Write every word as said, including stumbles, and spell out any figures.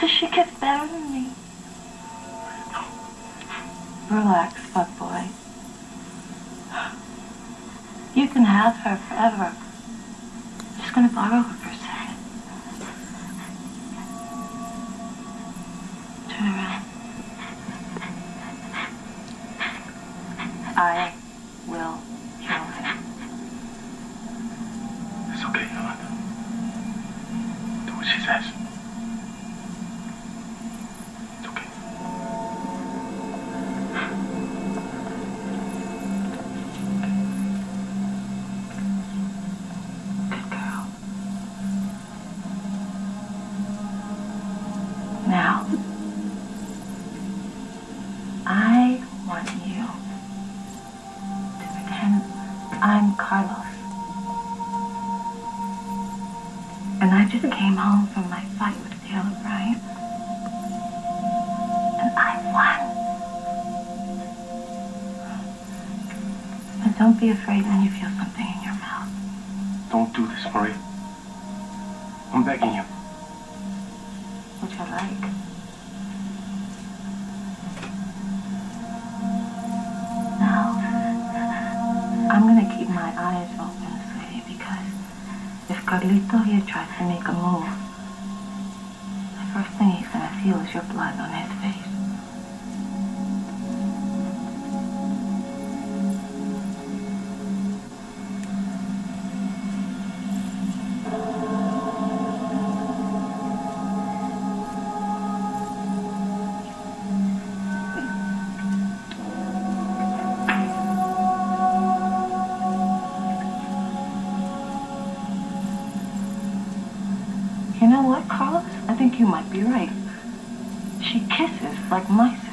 Does she get better than me? Relax, fuckboy. You can have her forever. I'm just gonna borrow her for a second. Turn around. I will kill him. It's okay, Yolanda. Do what she says. It's okay. Good girl. Now, I want you to pretend I'm Carlos. And I just came home from my fight with Taylor Bryant. And I won. And don't be afraid when you feel something in your mouth. Don't do this, Marie. I'm begging you. Which I like. Now, I'm gonna keep my eyes open, sweetie, because if Carlito here tries to make a move, the first thing he's gonna feel is your blood on his face. You know what, Carlos? I think you might be right. She kisses like mice.